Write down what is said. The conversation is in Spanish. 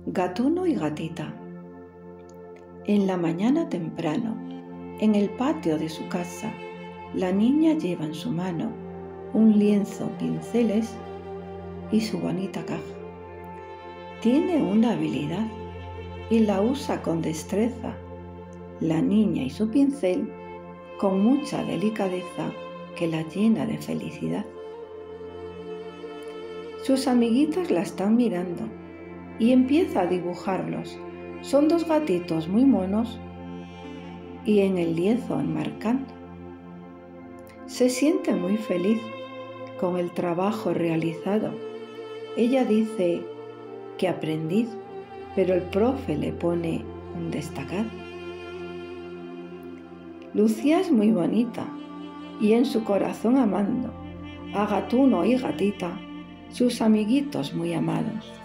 Gatuno y gatita. En la mañana temprano, en el patio de su casa, la niña lleva en su mano un lienzo, pinceles y su bonita caja. Tiene una habilidad y la usa con destreza. La niña y su pincel con mucha delicadeza que la llena de felicidad. Sus amiguitas la están mirando y empieza a dibujarlos. Son dos gatitos muy monos y en el lienzo enmarcando. Se siente muy feliz con el trabajo realizado. Ella dice que aprendiz, pero el profe le pone un destacado. Lucía es muy bonita y en su corazón amando a Gatuno y Gatita, sus amiguitos muy amados.